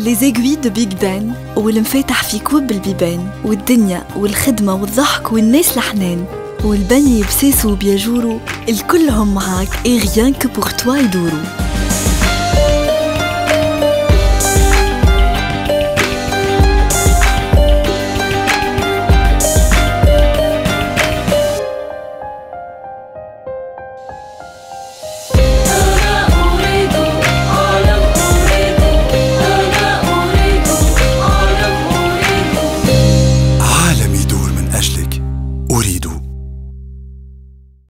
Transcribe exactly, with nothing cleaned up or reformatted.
لي زيغوي دو بيج بان والمفاتح في كوب البيبان، والدنيا والخدمة والضحك والناس الحنان، والبني بساسو وبياجورو الكلهم معاك اي غيان كو بور توا يدورو.